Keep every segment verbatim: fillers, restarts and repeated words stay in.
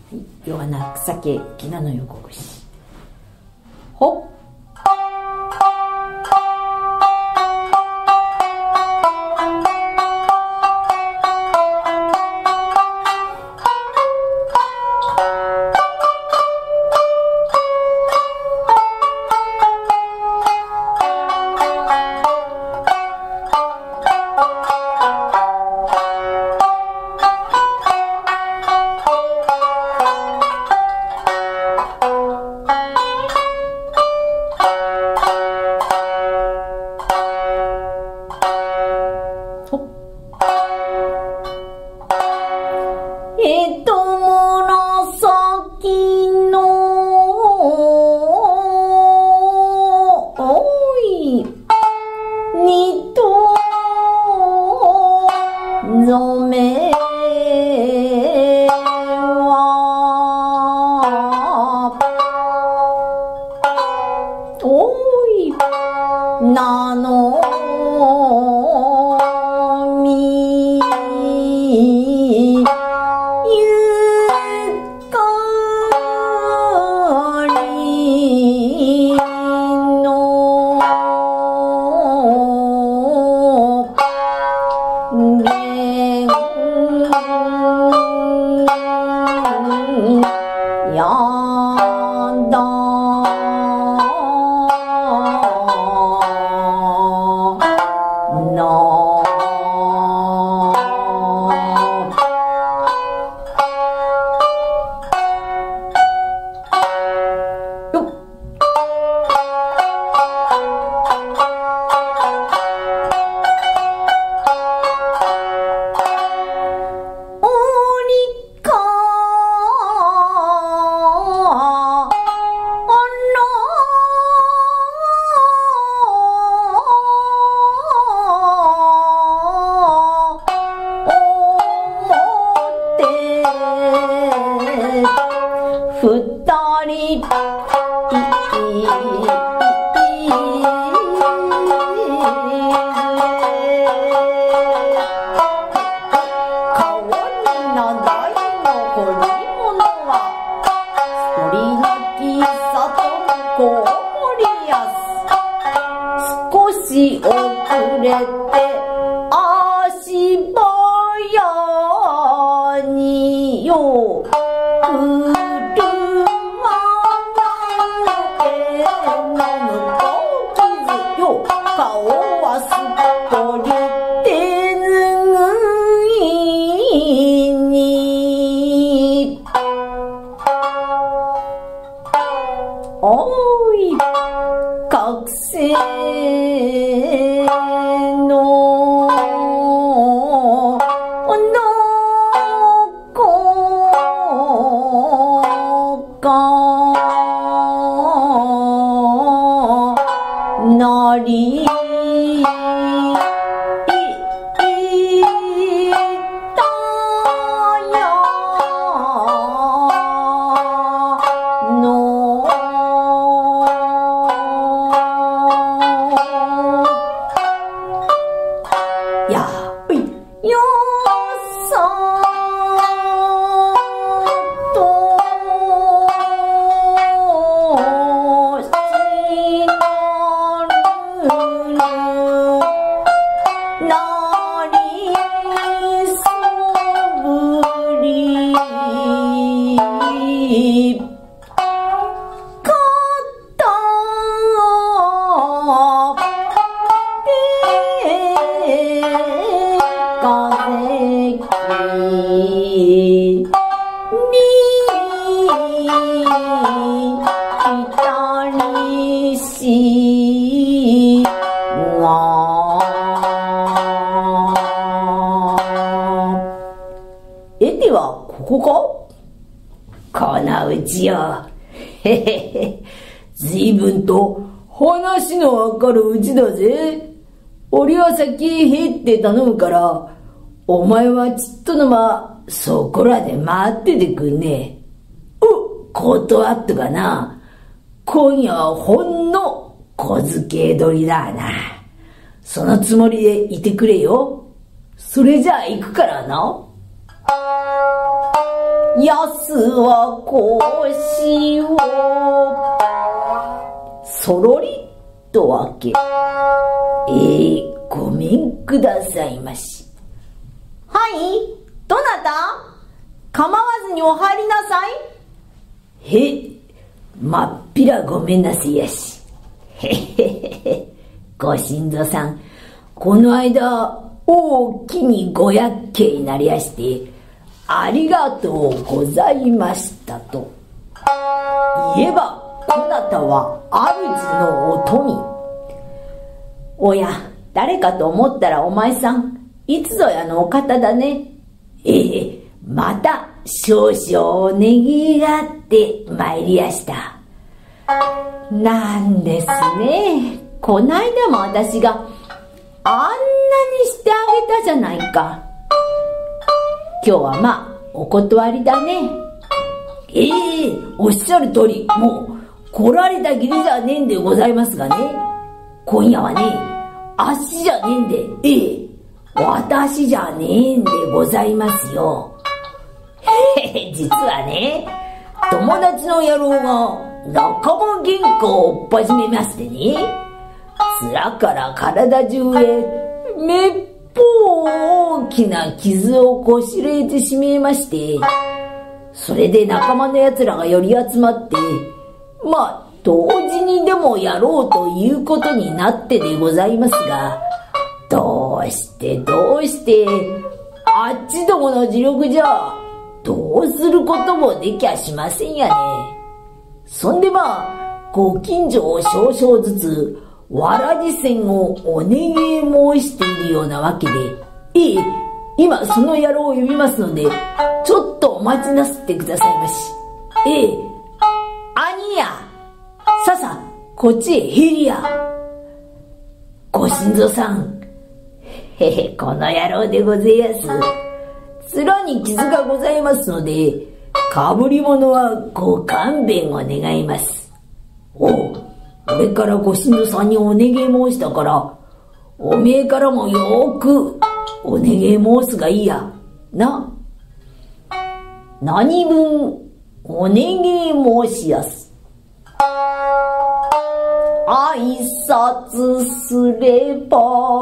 弱な草毛木なの横串。ほっ。 へへへ、随分と話のわかるうちだぜ。俺は先へって頼むから、お前はちっとのまそこらで待っててくんね。お、断っとかな。今夜はほんの小漬け取りだな。そのつもりでいてくれよ。それじゃあ行くからな。 やすは腰をそろりと開け、えー、ごめんくださいまし。 はい、どなた？構わずにお入りなさい。 へ、まっぴらごめんなせやし。へへへへ、ご新造さん、この間大きにご厄介になりやしてありがとうございましたと言えば、こなたは主のお富。 おや、誰かと思ったらお前さん、いつぞやのお方だね。 ええ、また少々お願いがあって参りやした。 なんですね。こないだも私があんなにしてあげたじゃないか。今日はまあお断りだね。 ええ、おっしゃる通り、もう来られた義理じゃねえんでございますがね。今夜はね、あっしじゃねえんで、ええ、私じゃねえんでございますよ。へへ、実はね、友達の野郎が仲間喧嘩を追っ始めましてね、面から体中へめっぽう大きな傷をこしれてしまいまして、それで仲間の奴らが寄り集まって、まあ同時にでもやろうということになってでございますが、どうしてどうしてあっちどもの磁力じゃどうすることもできゃしませんやね。そんでまあご近所を少々ずつわらじ線をお願い申しているようなわけで、ええ、今その野郎を呼びますのでちょっとお待ちなすってくださいまし。ええ、兄や、ささこっちへ入りや。ご新造さん、へへ、この野郎でごぜやす。面に傷がございますので、かぶり物はご勘弁を願います。おう、俺からご新造さんにお願い申したから、おめえからもよーくお願い申すがいいや。な。何分お願い申しやす。挨拶すれば。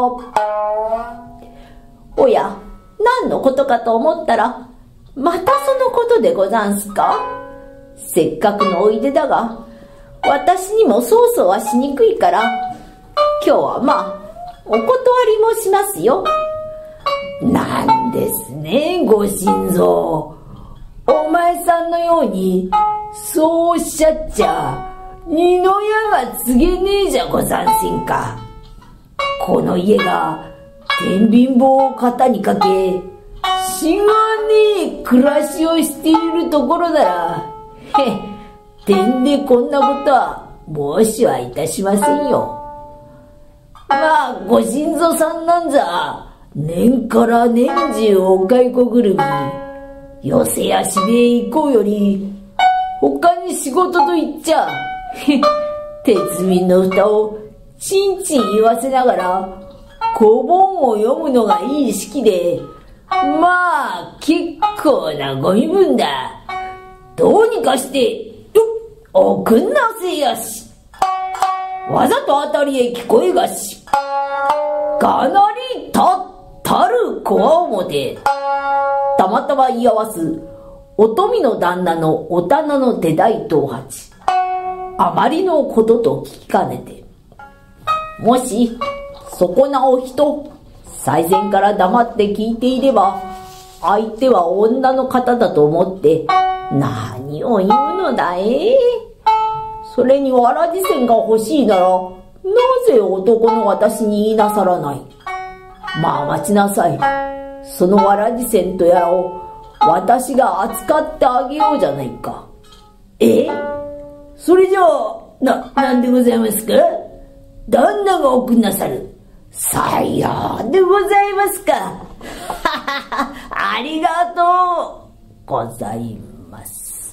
おや、何のことかと思ったら、またそのことでござんすか？せっかくのおいでだが、私にもそうそうはしにくいから、今日はまあ、お断りもしますよ。 なんですね、ご新造。お前さんのように、そうおっしゃっちゃ、二の矢が告げねえじゃござんせんか。この家が、天秤棒を肩にかけ、しがねえ暮らしをしているところなら、へ、てんでこんなことは申しはいたしませんよ。まあ、ご新造さんなんざ、年から年中お蚕ぐるみ、寄せやしべへ行こうより、他に仕事と言っちゃ、へ、鉄瓶の蓋をちんちん言わせながら、小本を読むのがいい式で、まあ、結構なご身分だ。どうにかして、おくんなせやし。わざとあたりへ聞こえがし。かなりたったるこわおもて。たまたま言い合わす、お富の旦那のお棚の手代藤八。あまりのことと聞きかねて。もし、そこなお人、最前から黙って聞いていれば、相手は女の方だと思って、何を言うのだえ。それにわらじ線が欲しいなら、なぜ男の私に言いなさらない。まあ待ちなさい。そのわらじ線とやらを私が扱ってあげようじゃないか。え？それじゃあ、な、なんでございますか？旦那がおくんなさる。さようでございますか。ありがとうございます。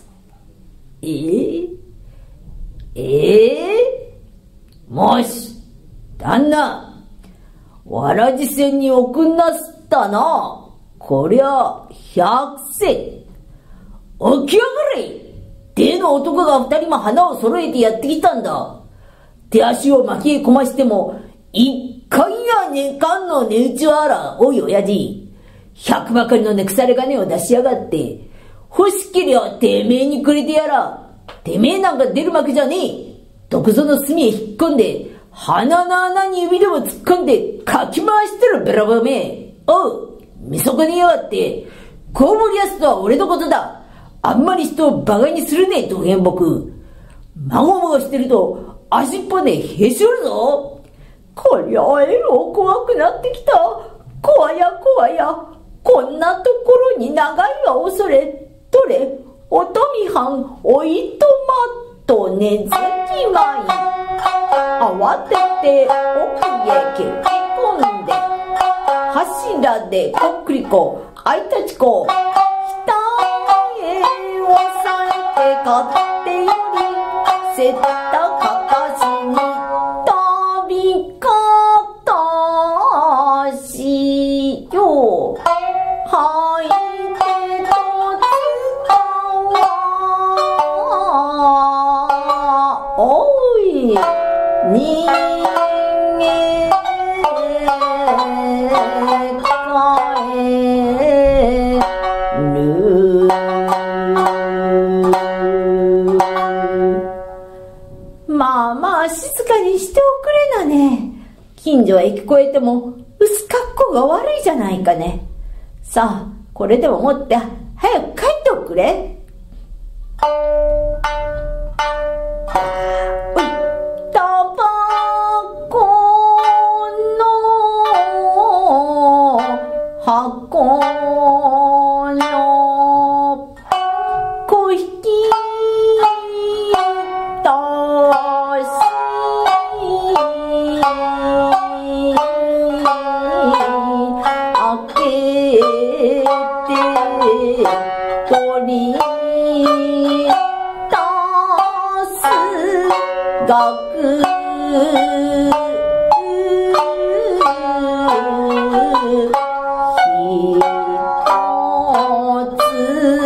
えー、えー、もし、旦那、わらじ線におくんなすったな。こりゃ、百銭。 起き上がれ。例の男が二人も花を揃えてやってきたんだ。手足を巻き込ましても、一回やねかんの値打ちはあら、おい親父。百ばかりの値腐れ金を出しやがって、欲しけりゃてめえにくれてやら。てめえなんか出る幕じゃねえ。どこぞの隅へ引っ込んで、鼻の穴に指でも突っ込んで、かき回してるべらぼうめ。おう、見損ねやがって。こうもりやすとは俺のことだ。あんまり人を馬鹿にするねえ、どげんぼく。まごまごしてると、足っぽでへし折るぞ。こりゃえろ怖くなってきた。怖や怖や。こんなところに長いは恐れ。どれ、おとみはん、おいとまっとねずきまい。慌てて奥へ蹴り込んで、柱でこっくりこ、あいたちこ、額へ押さえて勝手より、せったかかしに飛びかたしよ。はいてとつかは、おい、にまあまあ静かにしておくれなね。近所へ聞こえても薄格好が悪いじゃないかね。さあこれでも持って早く帰っておくれ。タバコの箱の小引き取り出す額一つ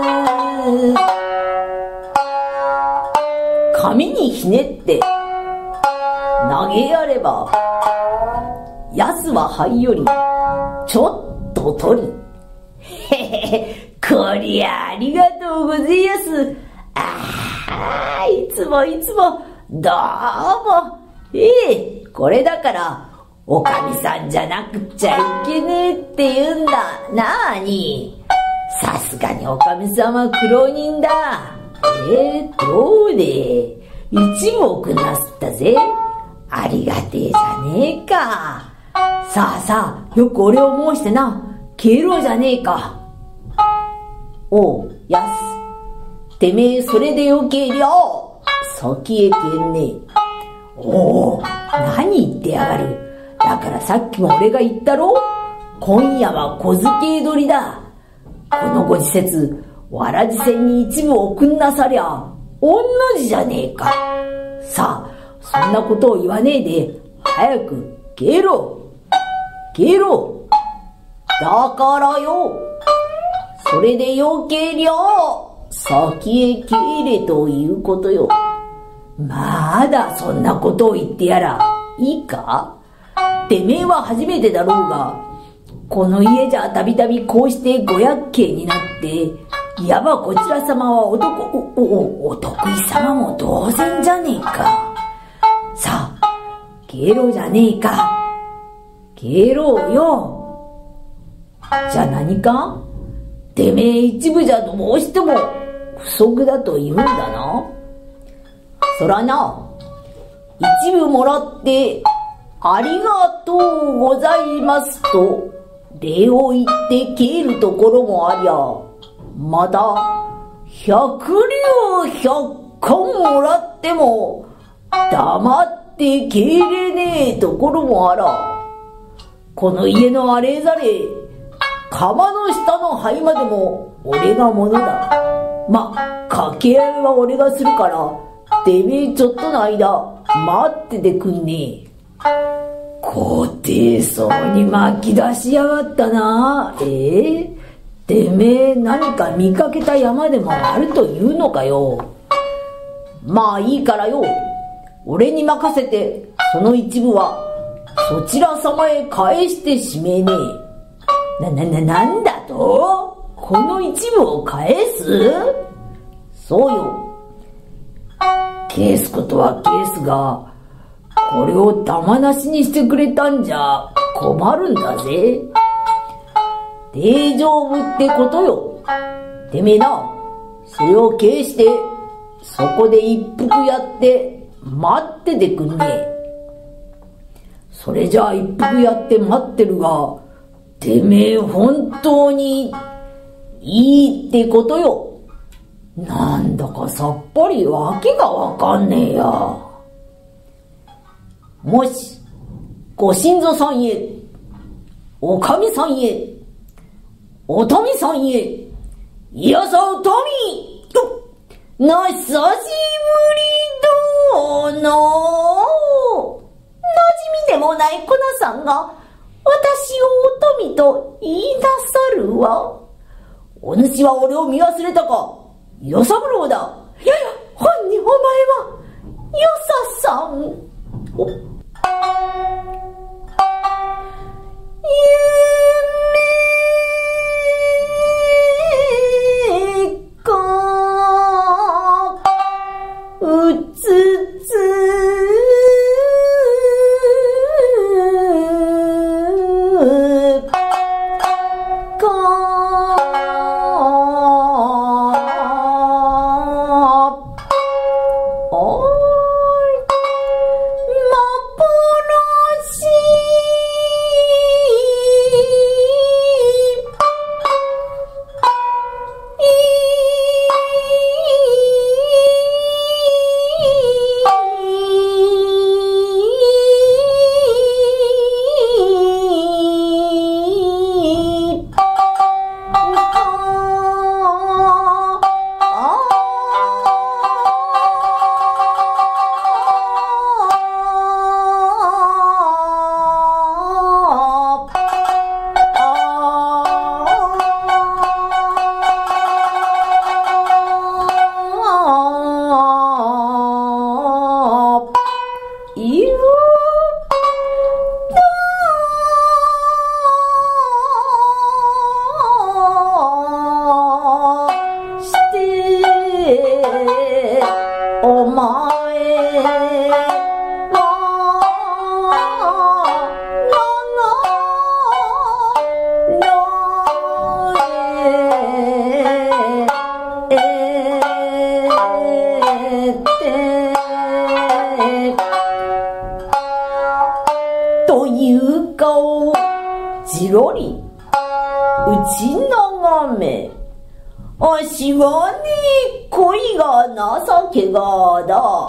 紙にひねって投げやればやすは灰よりちょっと取りへへへ、こりゃありがとうございます。ああ、いつもいつも、どうも。ええ、これだから、おかみさんじゃなくちゃいけねえって言うんだ。なあに。さすがにおかみさんは苦労人だ。ええ、どうで。一目なすったぜ。ありがてえじゃねえか。さあさあ、よく俺を申してな。消えろじゃねえか。おう、やす。てめえそれでよけりゃ、先へけんね。おお、何言ってやがる。だからさっきも俺が言ったろ。今夜は小漬け取りだ。このご時節、わらじ船に一部送んなさりゃ、おんの字じゃねえか。さあ、そんなことを言わねえで、早く消えろ。消えろ。だからよ。それでよけりゃ、先へ帰れということよ。まだそんなことを言ってやら、いいか？てめえは初めてだろうが、この家じゃたびたびこうしてご厄介になって、いわばこちら様は男、お、お、お得意様も同然じゃねえか。さあ、消えろじゃねえか。消えろよ。じゃ何か？てめえ一部じゃどうしても不足だと言うんだな。そらな、一部もらってありがとうございますと礼を言って消えるところもありゃ、また百両百貫もらっても黙って消えれねえところもあら。この家のあれざれ、釜の下の灰までも俺がものだ。ま、掛け合いは俺がするから、てめえちょっとの間、待っててくんねえ。高低層に巻き出しやがったな。ええ、 てめえ何か見かけた山でもあるというのかよ。 まあいいからよ、俺に任せてその一部はそちら様へ返してしめえねえ。 な、な、な、なんだと？この一部を返す？ そうよ。 返すことは返すが、これを玉なしにしてくれたんじゃ困るんだぜ。 大丈夫ってことよ。てめえな、それを返してそこで一服やって待っててくんねえ。 それじゃあ一服やって待ってるが、てめえ本当にいいってことよ。 なんだかさっぱりわけがわかんねえや。 もしご新造さんへ、おかみさんへ、おとみさんへ、いやさおとみな久しぶりどうの。馴染みでもないこなさんが私をおとみと言いなさるわ。お主は俺を見忘れたか。与三郎だ。 いやいや、ほんにお前は与三さん。お夢かうつつという顔をじろり打ち眺め、あしはね恋が情けがだ。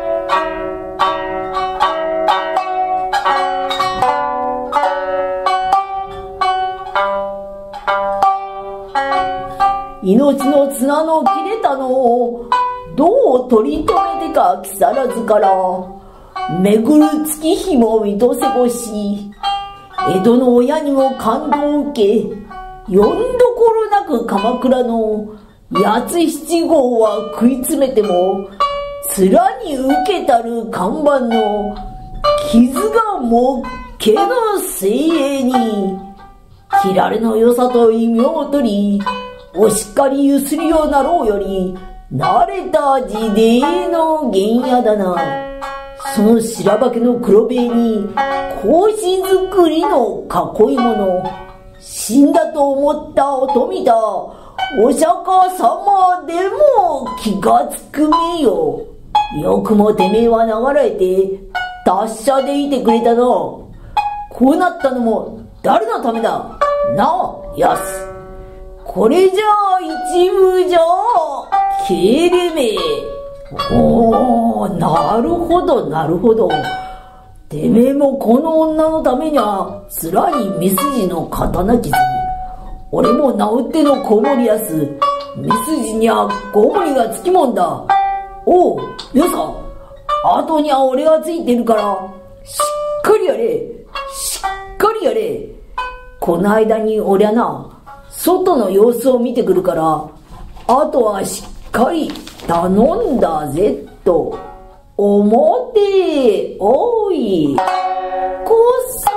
命の綱の切れたのをどう取り留めてか木更津からめぐる月日も見とせぼし、江戸の親にも感動を受け、よんどころなく鎌倉の八つ七号は食い詰めても面に受けたる看板の傷がもっけの精鋭に切られの良さと異名を取り、おしっかりゆすりようなろうより慣れた時代の原野だな。その白化けの黒塀に格子作りの囲い物、死んだと思ったお富だ。お釈迦様でも気がつくめよ。よくもてめえは流れて達者でいてくれたな。こうなったのも誰のためだなあ、やす。これじゃあ一部じゃけれめ。おー、なるほどなるほど。てめえもこの女のためには面に三筋の刀傷、俺も治っての子守やす。三筋には子守がつきもんだ。おう、よさ、後には俺がついてるからしっかりやれ、しっかりやれ。この間に俺はな、 外の様子を見てくるから、あとはしっかり頼んだぜと思っておいこそ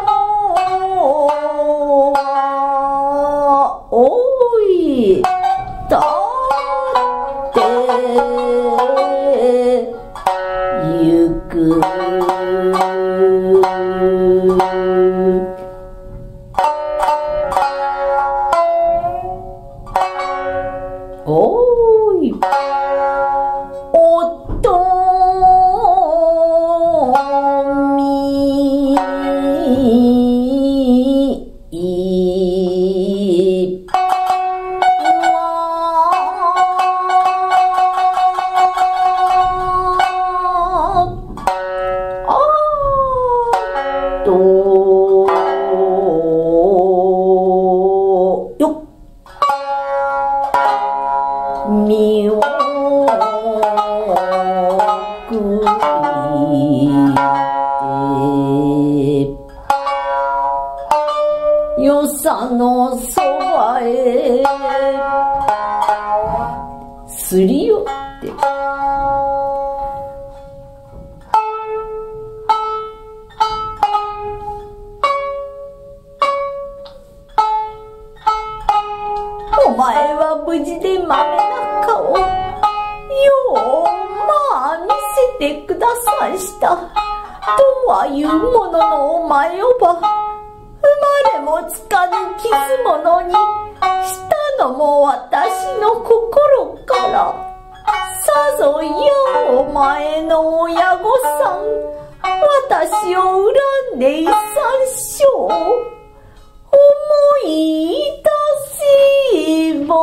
はおいだってゆくおいおとみみをくいてよさのそばへすり寄ってお前は無事で豆な顔ようまあ見せてくださんしたとはいうもののお前をば生まれもつかぬ傷物にしたのも私の心からさぞやお前の親御さん私を恨んでいさんしょう思い出せば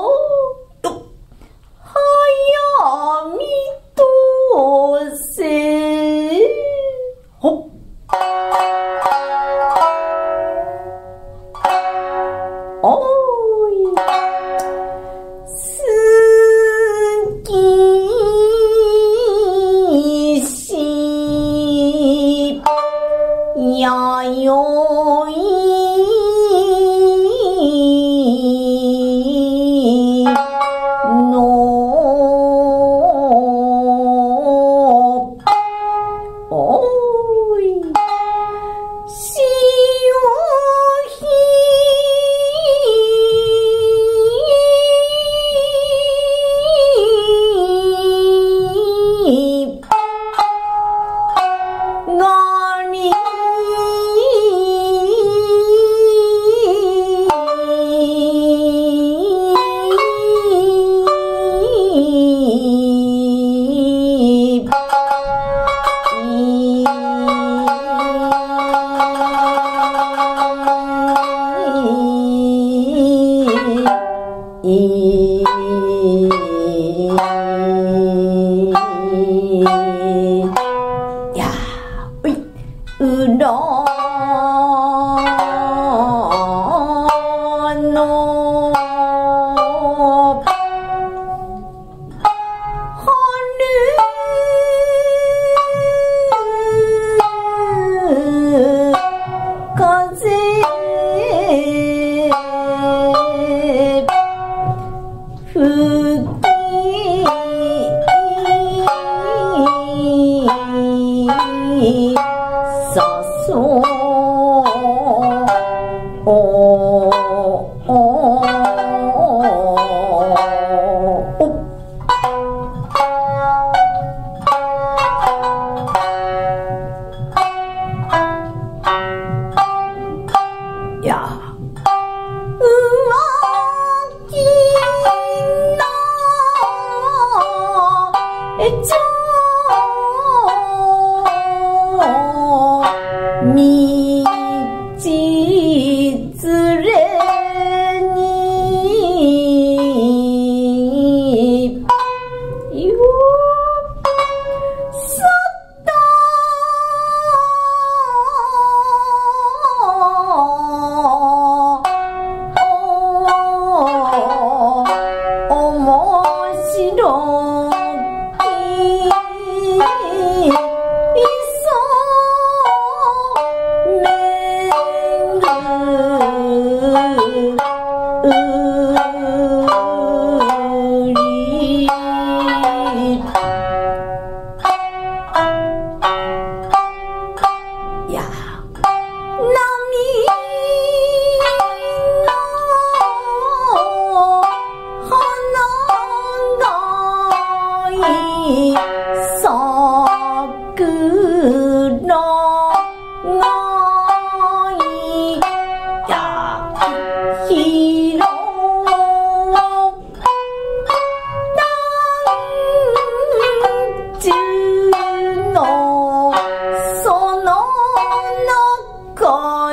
早見とせほっおい好きしやよい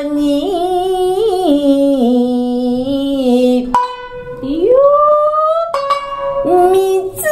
によ水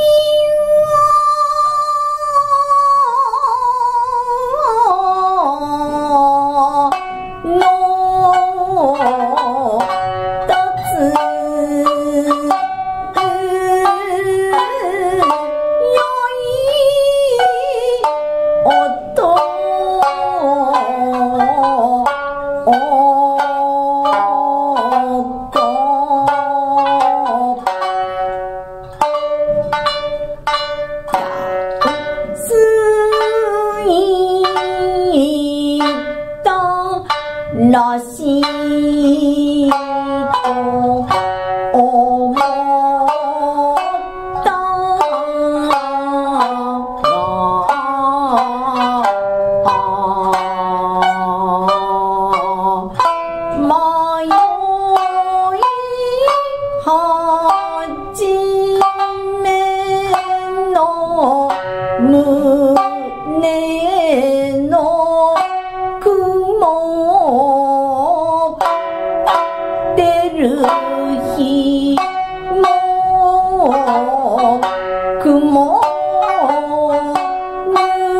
らしいと思ったが迷い始めの胸の雲出る日も雲ぬ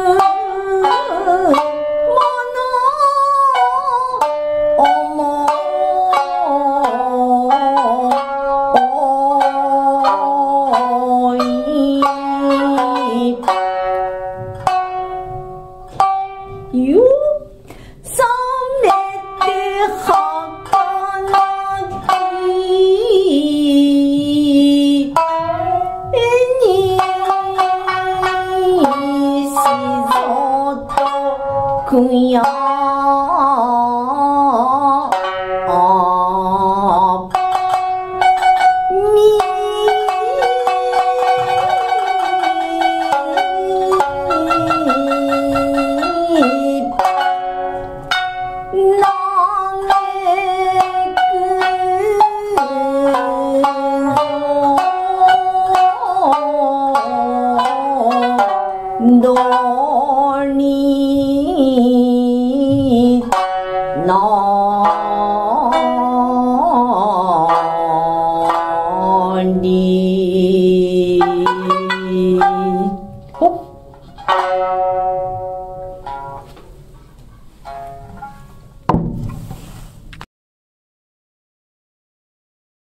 もの思いよ冷めて儚き絵にしぞと悔や